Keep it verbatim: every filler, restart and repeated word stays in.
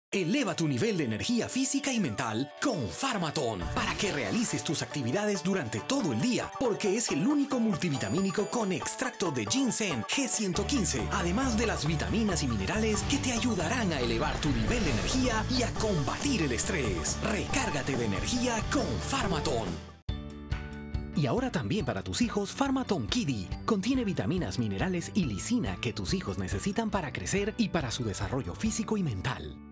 Eleva tu nivel de energía física y mental con Pharmatón para que realices tus actividades durante todo el día, porque es el único multivitamínico con extracto de ginseng G ciento quince, además de las vitaminas y minerales que te ayudarán a elevar tu nivel de energía y a combatir el estrés. Recárgate de energía con Pharmatón. Y ahora también para tus hijos, Pharmatón Kiddy. Contiene vitaminas, minerales y lisina que tus hijos necesitan para crecer y para su desarrollo físico y mental.